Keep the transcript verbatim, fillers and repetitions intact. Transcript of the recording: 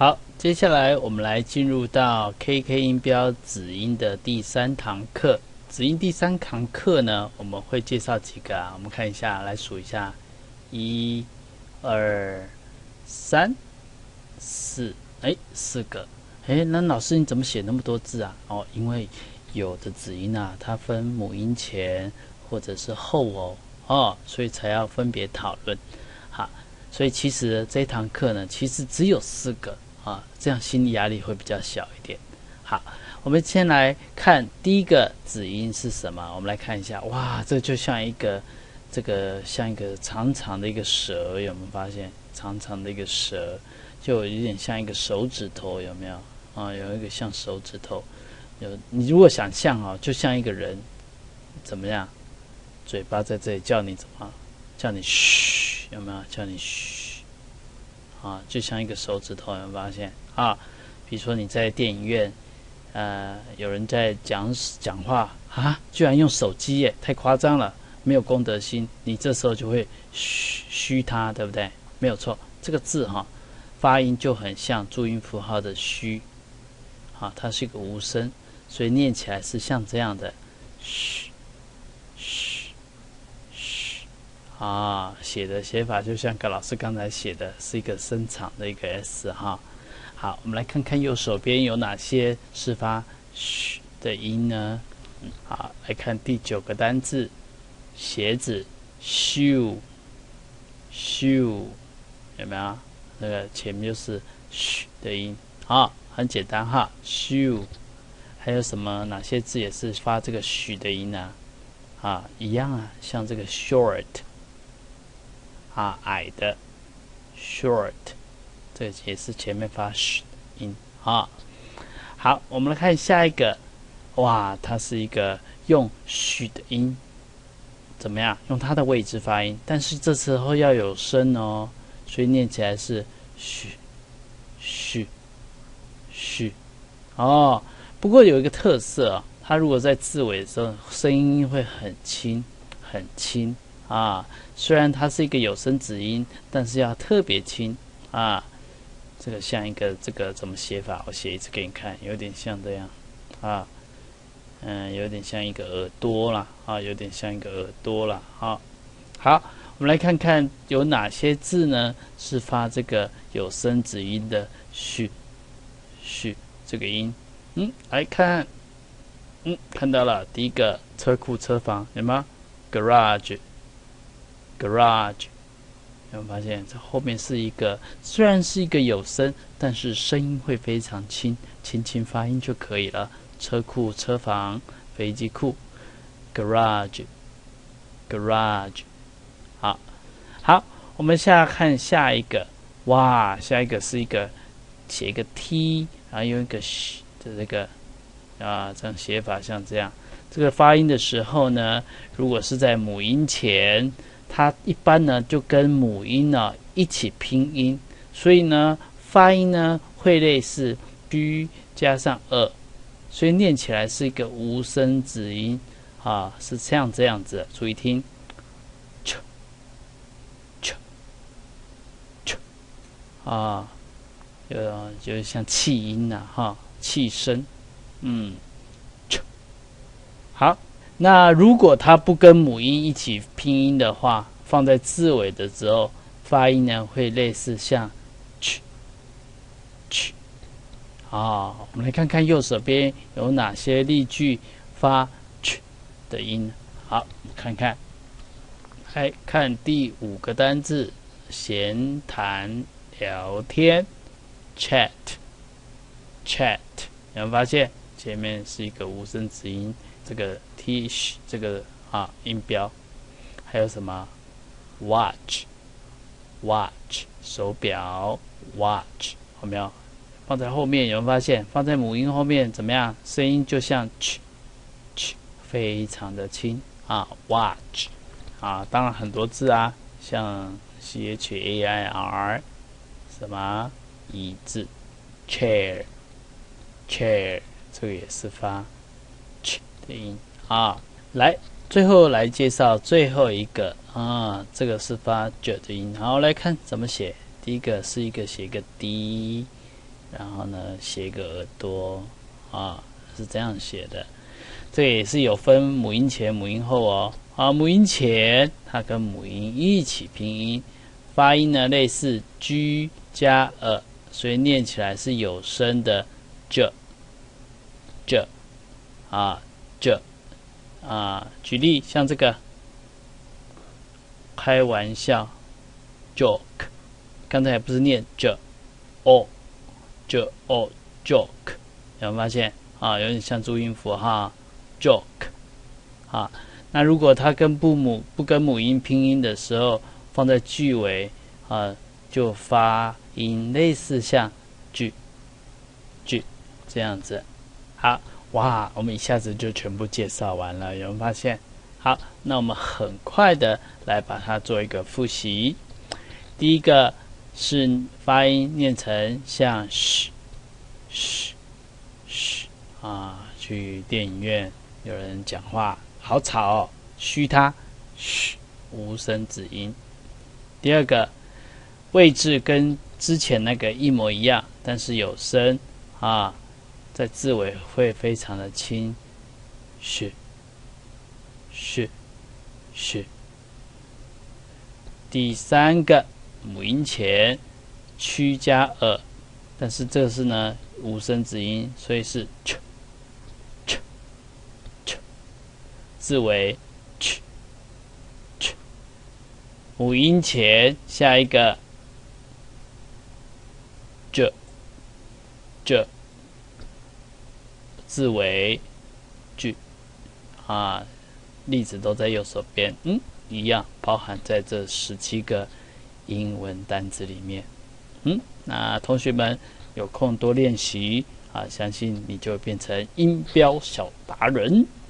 好，接下来我们来进入到 K K 音标子音的第三堂课。子音第三堂课呢，我们会介绍几个啊？我们看一下，来数一下，一、二、三、四，哎，四个。哎，那老师你怎么写那么多字啊？哦，因为有的子音啊，它分母音前或者是后哦，哦，所以才要分别讨论。好，所以其实这一堂课呢，其实只有四个啊，这样心理压力会比较小一点。好，我们先来看第一个子音是什么？我们来看一下，哇，这就像一个这个像一个长长的一个蛇，有没有发现？长长的一个蛇，就有点像一个手指头，有没有？啊，有一个像手指头。有你如果想象啊，就像一个人怎么样？嘴巴在这里叫你怎么？叫你嘘，有没有？叫你嘘，啊，就像一个手指头，有没有发现？啊，比如说你在电影院，呃，有人在讲讲话啊，居然用手机耶，太夸张了，没有公德心。你这时候就会嘘嘘他，对不对？没有错，这个字哈、啊，发音就很像注音符号的虚，啊，它是一个无声，所以念起来是像这样的，嘘嘘嘘，啊，写的写法就像跟老师刚才写的，是一个声长的一个 S 哈。好，我们来看看右手边有哪些是发嘘的音呢？嗯，好，来看第九个单字，鞋子 shoe shoe， 有没有？那个前面就是嘘的音，好，很简单哈 shoe。还有什么哪些字也是发这个嘘的音呢？啊，一样啊，像这个 short， 啊，矮的 short。这个也是前面发嘘音啊。好，我们来看下一个，哇，它是一个用嘘的音，怎么样？用它的位置发音，但是这时候要有声哦，所以念起来是嘘嘘嘘哦。不过有一个特色啊，它如果在字尾的时候，声音会很轻很轻啊。虽然它是一个有声子音，但是要特别轻啊。这个像一个这个怎么写法？我写一次给你看，有点像这样啊，嗯，有点像一个耳朵啦啊，有点像一个耳朵啦啊。好，我们来看看有哪些字呢是发这个有声子音的嘘嘘这个音。嗯，来看，嗯，看到了第一个车库车房，有吗 ？garage garage。有没有发现这后面是一个，虽然是一个有声，但是声音会非常轻，轻轻发音就可以了。车库、车房、飞机库 ，garage，garage。好，好，我们现在看下一个，哇，下一个是一个写一个 T， 然后用一个嘘的这个啊，这样写法像这样。这个发音的时候呢，如果是在母音前。它一般呢就跟母音呢一起拼音，所以呢发音呢会类似 g 加上二，所以念起来是一个无声子音啊，是像这样子的，注意听，啾啾啾啊，有有像气音呐、啊、哈，气声，嗯，啾，好。那如果它不跟母音一起拼音的话，放在字尾的时候，发音呢会类似像去去啊。我们来看看右手边有哪些例句发去的音。好，看看，来看第五个单字，闲谈聊天 ，chat chat， 有没有发现前面是一个无声子音？这个 T 这个啊音标，还有什么 watch watch 手表 watch 有没有放在后面？有没有发现放在母音后面怎么样？声音就像 ch ch， 非常的轻啊 watch 啊，当然很多字啊，像 c h a i r 什么椅子 chair chair， 这个也是发 ch。的音啊，来，最后来介绍最后一个啊，这个是发 j 的音。好，来看怎么写。第一个是一个写一个 d 然后呢写一个耳朵啊，是这样写的。这个也是有分母音前、母音后哦。啊，母音前它跟母音一起拼音，发音呢类似 G 加呃，所以念起来是有声的 j j 啊 j 啊。举例像这个开玩笑 joke， 刚才也不是念 j o j o joke， 有没有发现啊？有点像注音符号 joke 啊。那如果它跟不母不跟母音拼音的时候，放在句尾啊，就发音类似像句句这样子。好，哇，我们一下子就全部介绍完了，有没有发现？好，那我们很快的来把它做一个复习。第一个是发音念成像嘘嘘嘘啊，去电影院有人讲话。好吵哦，嘘它，嘘，无声子音。第二个位置跟之前那个一模一样，但是有声啊，在字尾会非常的轻，嘘，嘘，嘘。第三个母音前屈加耳，但是这是呢无声子音，所以是 ch。字尾 ch ch， 母音前下一个 j j， 字尾 j 啊，例子都在右手边，嗯，一样包含在这十七个英文单字里面。嗯，那同学们有空多练习啊，相信你就变成音标小达人。